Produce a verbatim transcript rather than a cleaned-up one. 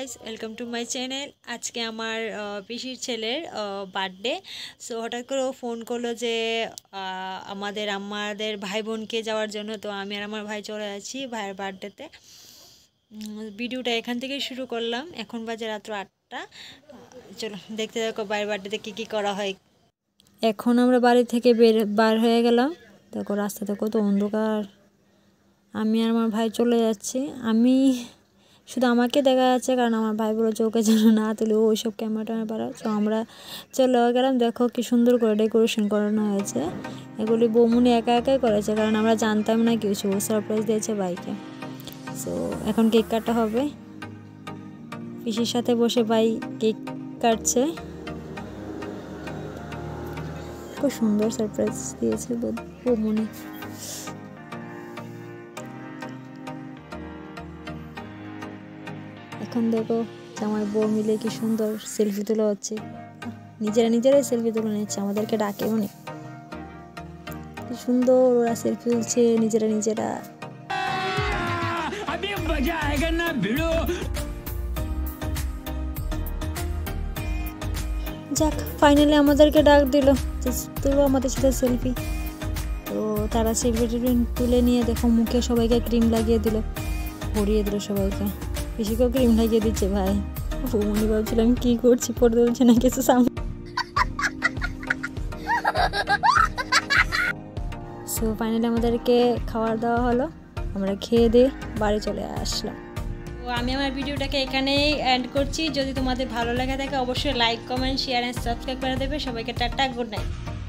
Guys, welcome to my channel. আজকে আমার পিসির ছেলের বার্থডে। সো হঠাৎ করে ও ফোন করলো যে আমাদের আমাদের ভাই বোনকে যাওয়ার জন্য। তো আমি আর আমার ভাই চলে যাচ্ছি ভাইয়ের বার্থডেতে। ভিডিওটা এখান থেকে শুরু করলাম। এখন বাজে রাত্র আটটা। চলো দেখতে দেখো ভাইয়ের বার্থডেতে কী কী করা হয়। এখন আমরা বাড়ি থেকে বের বার হয়ে গেলাম। দেখো রাস্তাতে কত অন্ধকার। আমি আর আমার ভাই চলে যাচ্ছি। আমি শুধু আমাকে দেখা যাচ্ছে, কারণ আমার ভাই বলে চোখে যেন না তুলে ওই সব ক্যামেরা ট্যামেরা পারা। তো আমরা চলে গেলাম। দেখো কি সুন্দর করে ডেকোরেশন করানো হয়েছে। এগুলি বৌমুনি একা একাই করেছে, কারণ আমরা জানতাম না কিছু। সারপ্রাইজ দিয়েছে ভাইকে। সো এখন কেক কাটা হবে। পিসির সাথে বসে ভাই কেক কাটছে। খুব সুন্দর সারপ্রাইজ দিয়েছে বৌমুনি। এখন দেখো জামাই বউ মিলে কি সুন্দর সেলফি তোলা হচ্ছে। নিজেরা নিজেরাই সেলফি তুলে নিচ্ছে, আমাদেরকে ডাকেও নি। কি সুন্দর ওরা সেলফি তুলছে নিজেরা নিজেরা। যাক, ফাইনালি আমাদেরকে ডাক দিল, তুলো আমাদের সাথে সেলফি। তো তারা সেলফি তুলে নিয়ে দেখো মুখে সবাইকে ক্রিম লাগিয়ে দিল, ভরিয়ে দিল সবাইকে। পিসিকেও ক্রিম লাগিয়ে দিচ্ছে ভাই। বৌমনি ভাবছিলাম কি করছি, পড়ে তুলছে না কিছু সামনে। সো ফাইনালি আমাদেরকে খাবার দেওয়া হলো, আমরা খেয়ে দিয়ে বাড়ি চলে আসলাম। তো আমি আমার ভিডিওটাকে এখানেই এন্ড করছি। যদি তোমাদের ভালো লাগে থাকে অবশ্যই like, comment, share and subscribe করে দেবে। সবাইকে টাটা, গুড নাইট।